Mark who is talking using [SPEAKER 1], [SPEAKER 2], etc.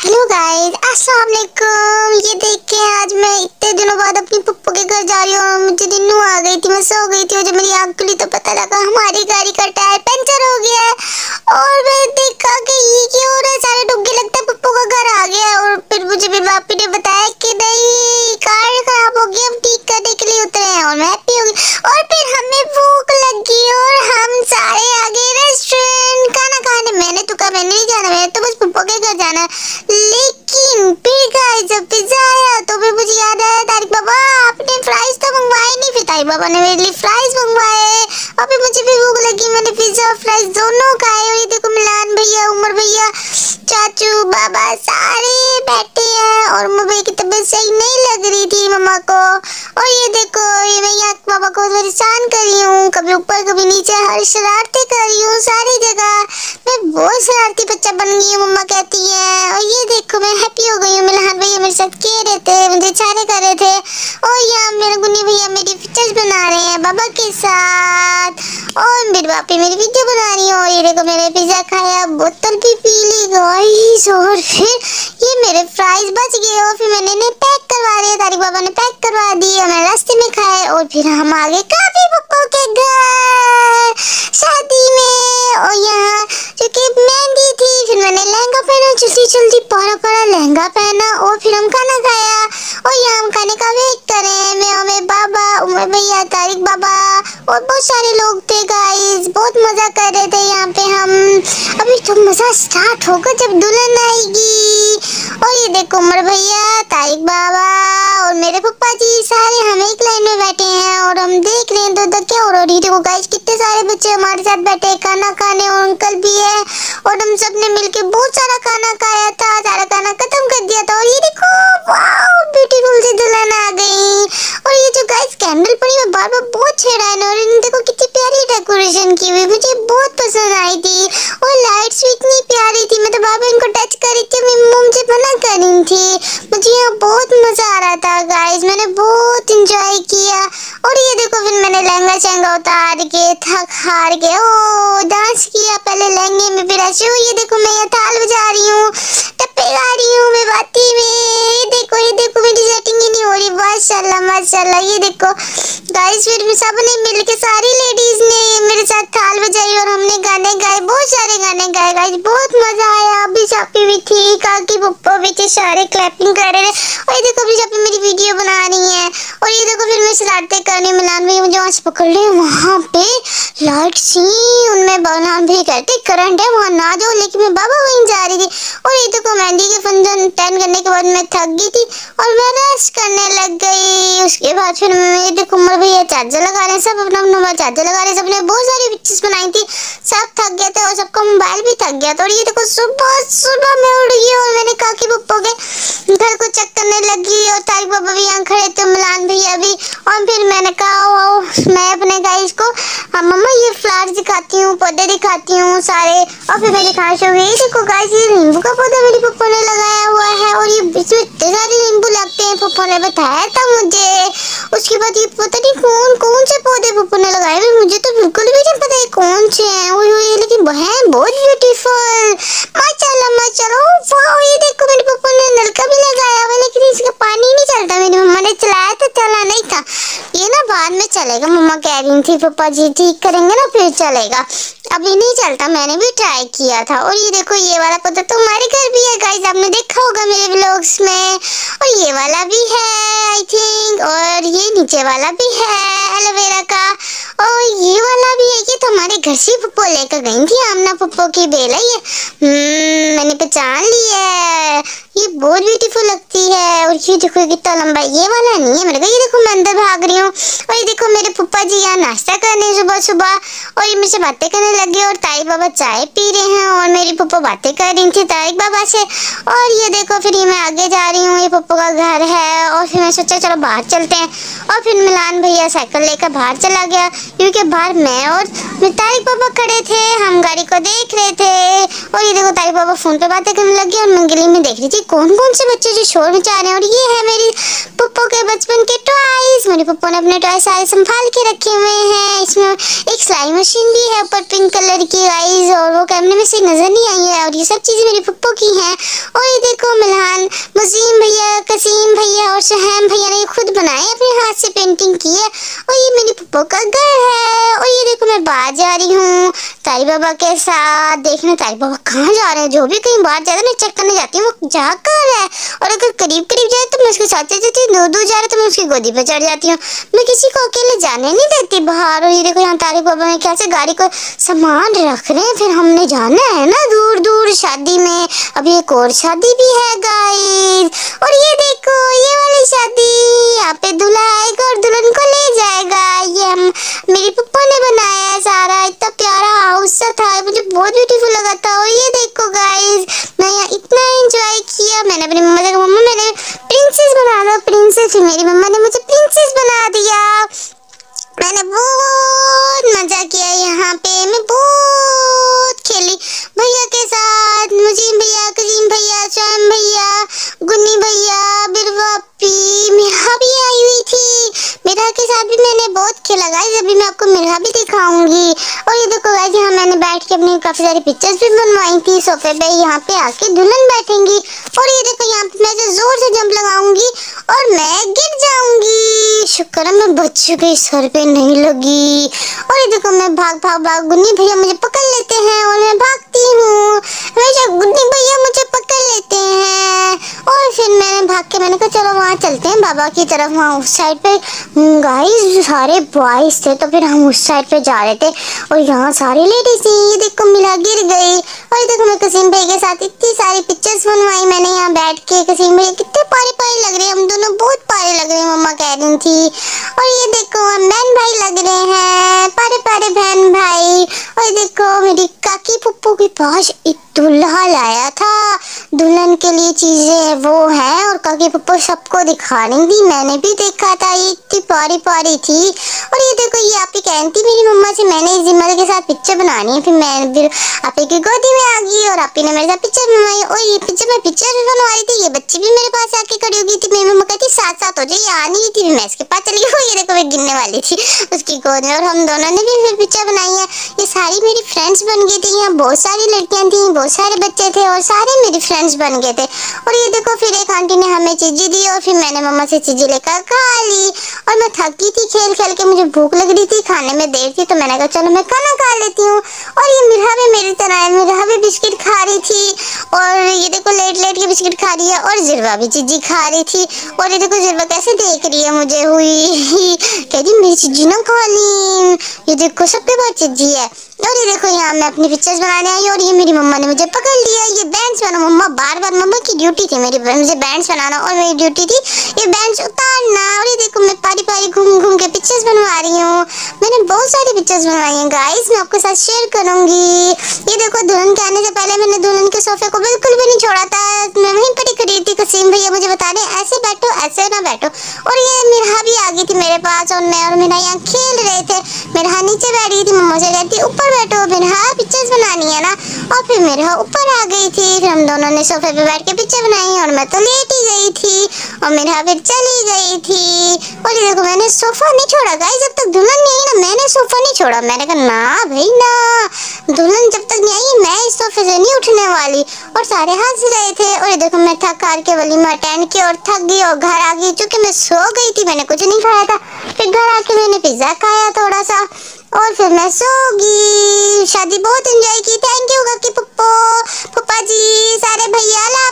[SPEAKER 1] Hello guys, अस्सलाम वालेकुम। ये देखिए, आज मैं इतने दिनों बाद अपनी पप्पू के घर जा रही हूँ। मुझे नींद आ गई थी, मैं सो गई थी और जब मेरी आँख खुली तो पता लगा हमारी गाड़ी का टायर पंचर हो गया है। और मैं देखा कि ये क्या हो रहा है, सारे डुग्गे लगता है पप्पू का घर आ गया। और फिर मुझे मेरे पापी ने बताया कि नहीं, कार खराब हो गई, हम ठीक करने के लिए उतरे हैं। और मैं हैप्पी हो गई। और फिर हमें भूख लगी और हम सारे आ गए रेस्टोरेंट खाना खाने। मैंने तो कहा मैंने नहीं जाना, मैंने तो बस पप्पू के घर जाना। लेकिन फिर गाइस जब पिज्जा आया तो फिर मुझे याद आया, तारिक बाबा आपने फ्राइज तो मंगवाए नहीं। फिर तारिक बाबा ने मेरे लिए फ्राइज मंगवाए और फिर मुझे भी भूख लगी, मैंने पिज्जा और फ्राइज दोनों खाए। और ये देखो मिलान भैया, उमर भैया, चाचू, बाबा सारे बैठे हैं। और उमर भैया की तबीयत सही नहीं लग रही थी मम्मा को। और ये देखो ये मैं यहाँ बाबा को परेशान कर रही हूँ, कभी ऊपर कभी नीचे, हर शरारतें कर रही हूँ सारी जगह। मैं बहुत शरारती बच्चा बन गई हूँ मम्मा कहती है। और ये देखो मैं हैप्पी हो गई हूँ, मिलहान भैया मेरे साथ खेल रहे थे, मुझे इशारे कर रहे थे। और यहाँ मेरे गुन्नी भैया मेरी पिक्चर्स बना रहे हैं बाबा के साथ। और मेरे पापी मेरी वीडियो बना रही है। और ये देखो मैंने पिज्जा खाया, बोतल भी पी ली गाइस। और फिर ये मेरे फ्राइज बच गए और फिर मैंने इन्हें पैक करवा दिया, तारिक बाबा ने पैक करवा दी और मैं रास्ते में खाए। और फिर हम आ गए काफी पप्पू के घर शादी में। और यहाँ क्योंकि मेहंदी थी, फिर मैंने लहंगा पहना, जल्दी जल्दी पारा पारा लहंगा पहना। और फिर हम खाना खाया और यहाँ हम खाने का वेट कर रहे हैं। मैं और मेरे बाबा, उमर भैया, तारिक बाबा और बहुत सारे लोग थे गाइस, बहुत मजा कर रहे थे यहाँ पे हम। अभी तो मजा स्टार्ट होगा जब दुल्हन आएगी। और ये देखो उमर भैया, तारिक बाबा और मेरे पप्पा जी सारे हम एक लाइन में बैठे हैं और हम देख रहे हैं तो क्या हो रहा है। देखो गाइस कितने सारे बच्चे हमारे साथ बैठे हैं खाना खाने, और अंकल भी है। और हम सब ने मिलके बहुत सारा खाना खाया था, सारा खाना खत्म कर दिया था। और ये देखो वाओ ब्यूटीफुल सी दुल्हन आ गई। और ये जो गाइस कैंडल पड़ी मैं बार बार बहुत छेड़ा है। और देखो कितनी प्यारी डेकोरेशन की हुई, मुझे बहुत पसंद आई थी। और लाइट्स भी इतनी प्यारी थी, मैं तो बार बार इनको टच कर रही थी, मेरी मम्मी मुझे मना कर रही थी। मुझे यहाँ बहुत मजा आ रहा था गाइस, मैंने बहुत इंजॉय किया। और ये देखो फिर मैंने लहंगा शहंगा उतार के थक हार के ओ डांस किया पहले लहंगे में, फिर ऐसे। ये देखो मैं यहाँ थाल बजा रही हूँ, टप्पे गा रही हूँ मैं बाती में। ये देखो मेरी सेटिंग ही नहीं हो रही, माशाल्लाह माशाल्लाह। ये देखो गाइस फिर सबने मिलके सारी लेडीज ने मेरे साथ थाल बजाई और हमने गाने गाए, बहुत सारे गाने गाए गाइस, बहुत मजा आया। अभी चापी भी थी, काकी पप्पा भी थे, सारे क्लैपिंग कर रहे थे। और ये देखो अभी चापी मेरी वीडियो बना रही है। और ये देखो फिर मैं शरारतें करने मिलान भाई मुझे वहाँ से पकड़ ले, वहाँ पे लाइट सी उनमें मिलान भाई कहते करंट है वहाँ ना जाओ, लेकिन मैं बाबा वहीं जा रही थी। और ये देखो मेहंदी के फंक्शन अटेंड करने के बाद मैं थक गई थी और मैं रेस्ट करने लग गई। उसके बाद फिर मैं देखो उमर भैया चार्जर लगा रहे, सब अपना अपना चार्जर लगा रहे, सबने बहुत सारी पिक्चर्स बनाई थी, सब थक गए थे और सबका मोबाइल भी थक गया था। और ये देखो सुबह सुबह मैं उठ गई और मैंने काकी पप्पो के घर को चेक करने लगी। और तारिक बाबा भी यहाँ खड़े थे, मिलान भैया भी। और फिर मैंने कहा मैं अपने गाइस को मम्मा ये फ्लावर्स दिखाती हूँ, पौधे दिखाती हूँ सारे। और फिर मेरी खास हो गई, देखो गाइस ये नींबू का पौधा मेरी पप्पो ने लगाया हुआ है। और ये इसमें इतने सारे नींबू लगते हैं, पप्पो ने बताया था मुझे। उसके बाद ये पता नहीं कौन कौन से पौधे पप्पो ने लगाए, मुझे तो बिल्कुल भी नहीं पता है कौन से हैं वो, लेकिन है बहुत ब्यूटीफुल माशाल्लाह माशाल्लाह। वाओ ये देखो मेरे पप्पो ने नलका भी लगाया हुआ, लेकिन इसका पानी नहीं चलता, मेरी मम्मा ने चलाया था, चला नहीं था। ये ना बाद में चलेगा, मम्मा कह रही थी पप्पा जी ठीक करेंगे ना फिर चलेगा, अभी नहीं चलता। मैंने भी ट्राई किया था। और ये देखो ये वाला पौधा तो हमारे घर भी है गाइस, आपने देखा होगा मेरे व्लॉग्स में। और ये वाला भी है आई थिंक, और ये नीचे वाला भी है एलोवेरा का, और ये वाला भी है। ये तो हमारे घर से पप्पो लेकर गई थी, आमना पप्पो की बेल है ये। मैंने पहचान ली है, ये बहुत ब्यूटीफुल लगती है। और ये देखो कितना लंबा, ये वाला नहीं है मेरे को। ये देखो मैं अंदर भाग रही हूँ और ये देखो मेरे पप्पा जी यहाँ नाश्ता करने सुबह सुबह, और ये मुझसे बातें करने लगे। और तारिक बाबा चाय पी रहे हैं और मेरी पप्पो बातें कर रही थी तारिक बाबा से। और ये देखो फिर ये मैं आगे जा रही हूँ, ये पप्पो का घर है। और फिर मैं सोचा चलो बाहर चलते हैं। और फिर मिलान भैया साइकिल लेकर बाहर चला गया, क्योंकि बाहर मैं और तारिक बाबा खड़े थे, हम गाड़ी को देख रहे थे। और ये देखो तारिक बाबा फोन पे बातें करने लगे और मैं गली में देख रही थी कौन कौन से बच्चे जो शोर मचा रहे हैं। और ये है मेरी पप्पो के बचपन के टॉयज, मेरी पप्पो ने अपने टॉय सारे संभाल के रखे हुए हैं। इसमें एक सिलाई मशीन भी है ऊपर पिंक कलर की गाइस, और वो कैमरे में से नजर नहीं आई है। और ये सब चीजें मेरी पप्पो की हैं। और ये देखो देखो मिल्हान, मुजीम भैया, कसीम भैया और शहम भैया ने खुद बनाए, अपने हाथ से पेंटिंग की है। और ये मेरी पप्पो का घर है। और ये देखो मैं बाहर जा रही हूँ तारी बाबा के साथ। देखना तारी बाबा कहाँ जा रहे हैं। जो भी कहीं बाहर जाता है मैं चेक करने जाती हूँ वो जा कर है। और अगर करीब करीब जाए तो मैं उसके साथ चली जाती हूँ, दूर दूर जा रहे तो मैं उसकी गोदी पे चढ़ जाती हूँ। मैं किसी को अकेले जाने नहीं देती बाहर। और ये देखो यहाँ तारी बाबा में कैसे गाड़ी को सामान रख रहे हैं। फिर हमने जाना है ना दूर दूर शादी में। अभी एक और शादी भी है गाइस। और ये देखो ये वाली शादी, यहाँ पे दूल्हा आएगा और दुल्हन को ले जाएगा। ये हम मेरी पप्पा ने बनाया है सारा। इतना प्यारा हाउस था, मुझे बहुत ब्यूटीफुल लगा था। और ये देखो गाइस मैं यहाँ इतना एंजॉय किया। मैंने अपनी मम्मा से कहा मम्मा मैंने प्रिंसेस बना दो प्रिंसेस। फिर मेरी मम्मा ने मुझे प्रिंसेस बना दिया। मैंने बहुत मजा किया यहाँ पे। मैं बहुत खेली भैया के साथ, मुजीम भैया, करीम भैया, शाम भैया, गुन्नी भैया, बिरवापी, मिरा भी आई हुई थी। मिरा के साथ भी मैंने बहुत खेला गाइस। अभी मैं आपको मिरा भी दिखाऊंगी। और ये देखो गाइस यहाँ मैंने बैठ के अपनी काफी सारी पिक्चर्स भी बनवाई थी सोफे पे। यहाँ पे आके दुल्हन बैठेंगी। और ये देखो यहाँ पे मैं जोर से जंप लगाऊंगी और मैं गिर जाऊंगी। शुक्र है मैं बच गई, सर पे नहीं लगी। और ये देखो मैं भाग भाग भाग, गुन्नी भैया मुझे पकड़ लेते हैं और मैं भागती हूँ। हमेशा गुन्नी भैया मुझे पकड़ लेते हैं। और फिर मैंने भाग के मैंने कहा चलो वहाँ चलते हैं बाबा की तरफ। वहाँ उस साइड पे गाइस सारे बॉयज थे तो फिर हम उस साइड पे जा रहे थे। और यहाँ सारी लेडीज थी। ये देखो मिला गिर गई। और ये देखो मैं कसीम भाई के साथ इतनी सारी पिक्चर्स बनवाई मैंने यहाँ बैठ के। कसीम भाई कितने प्यारे प्यारे लग रहे हैं, हम दोनों बहुत प्यारे लग रहे हैं मम्मा कह रही थी। और ये देखो हम बहन भाई लग रहे हैं, प्यारे प्यारे बहन भाई। और ये देखो मेरी काकी पुप्पू के पास एक दूल्हा लाया था। दुल्हन के लिए चीजें वो है और काकी पुप्पू सबको दिखा रही थी। मैंने भी देखा था, ये इतनी प्यारी प्यारी थी। और ये देखो ये आपी कहती मेरी मम्मा से मैंने इस जिम्मल के साथ पिक्चर बनानी है। फिर मैं फिर आपी की गोदी में आ गई और आपी ने मेरे साथ पिक्चर बनवाई। और ये पिक्चर मैं पिक्चर भी बनवा रही थी। ये बच्ची भी मेरे पास आके खड़ी हो गई थी। मेरी मम्मा कहती साथ साथ हो जाए, ये आ नहीं थी। मैं इसके पास चली गई। ये देखो मैं गिरने वाली थी उसकी गोद में। और हम दोनों ने भी फिर पिक्चर बनाई है। ये सारी मेरी फ्रेंड्स बन गई थी। यहाँ बहुत सारी लड़कियां थी, बहुत सारे बच्चे थे और सारे मेरी फ्रेंड्स बन गए थे। और ये देखो फिर एक आंटी ने हमें चीजी दी और फिर मैंने मम्मा से चीजी लेकर खा ली। और मैं थकी थी खेल खेल के, मुझे भूख लग रही थी, खाने में देर थी तो मैंने कहा चलो मैं खाना खा लेती हूँ। और ये मिरा भी मेरी तरह है, मिरा भी बिस्किट खा रही थी। और ये देखो लेट लेट के बिस्किट खा रही है। और जिरवा भी चीजी खा रही थी। और ये देखो जिरवा कैसे देख रही है मुझे हुई कह रही मेरी चीजी ना खा ली। ये देखो सबके पास चीजी है। और ये देखो यहाँ मैं अपनी पिक्चर्स बनाने आई और ये मेरी मम्मा ने मुझे पकड़ लिया। ये बैंड्स बना मम्मा बार बार, मम्मा की ड्यूटी थी मेरी मुझे बैंड्स बनाना और मेरी ड्यूटी थी ये बैंड्स उतारना। और ये देखो मैं पारी पारी घूम घूम के पिक्चर्स बनवा रही हूँ। मैंने बहुत सारी पिक्चर्स बनवाई हैं गाइस, मैं आपके साथ शेयर करूंगी। ये देखो दुल्हन के आने से पहले मैंने दुल्हन के सोफे को बिल्कुल भी नहीं छोड़ा था। मैं वहीं पर ही खड़ी थी। कसीम भैया मुझे बता रहे ऐसे बैठो ऐसे ना बैठो। और ये मिरा भी आ गई थी मेरे पास और मैं और मिरा यहाँ खेल रहे थे। मिरा नीचे बैठ गई थी, मम्मा से कहती ऊपर बैठो, मिरा पिक्चर्स बनानी है ना। और फिर मिरा ऊपर आ गई थी। फिर हम दोनों ने सोफे पे बैठ के पिक्चर बनाई और मैं तो लेट ही गई थी और मिरा फिर चली गई थी। और ये देखो मैंने सोफा नहीं छोड़ा गाइस, जब तक दुल्हन नहीं आई ना मैंने सोफा नहीं छोड़ा। मैंने कहा ना भाई ना, दुल्हन जब तक नहीं आई मैं इस सोफे से नहीं उठने वाली। और सारे हंस रहे थे। और ये देखो मैं थक हार के वलीमा अटेंड किया और थक गई और घर आ गई क्योंकि मैं सो गई थी, मैंने कुछ नहीं खाया था। फिर घर आके मैंने पिज्जा खाया थोड़ा सा और फिर मैं सो गई। शादी बहुत एंजॉय की। थैंक यू काकी पप्पो, पप्पा जी, सारे भैया।